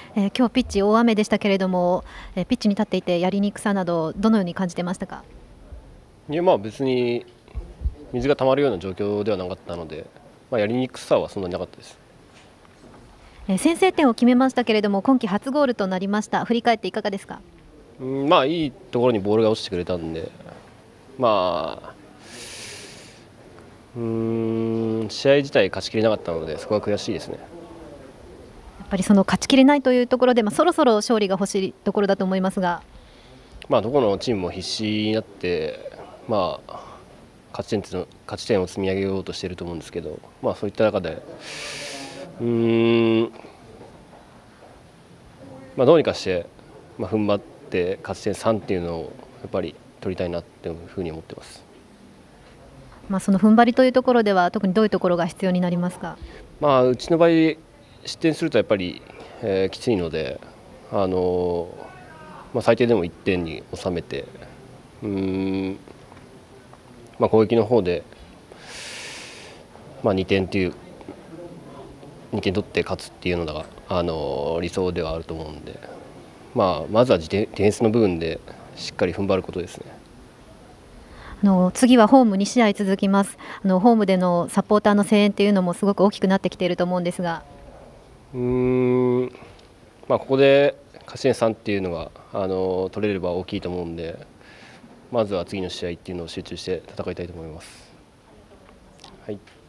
今日ピッチ大雨でしたけれども、ピッチに立っていてやりにくさなどどのように感じてましたか？ いや別に水が溜まるような状況ではなかったので、やりにくさはそんなになかったです。 先制点を決めましたけれども今季初ゴールとなりました。振り返っていかがですか？ いいところにボールが落ちてくれたんで、試合自体勝ちきれなかったのでそこは悔しいですね。 やっぱりその勝ちきれないというところで、そろそろ勝利が欲しいところだと思いますが、 どこのチームも必死になって、勝ち点を積み上げようとしていると思うんですけど、そういった中でどうにかして、踏ん張って勝ち点3っていうのをやっぱり取りたいなっていうふうに思ってます。 その踏ん張りというところでは特にどういうところが必要になりますか？ うちの場合失点するとやっぱり、きついので、最低でも1点に収めて、攻撃の方で、2点取って勝つっていうのが、理想ではあると思うので、まずはディフェンスの部分でしっかり踏ん張ることですね。 次はホーム2試合続きます。ホームでのサポーターの声援というのもすごく大きくなってきていると思うんですが、 ここで勝ち点3っていうのが取れれば大きいと思うんで、まずは次の試合っていうのを集中して戦いたいと思います。はい。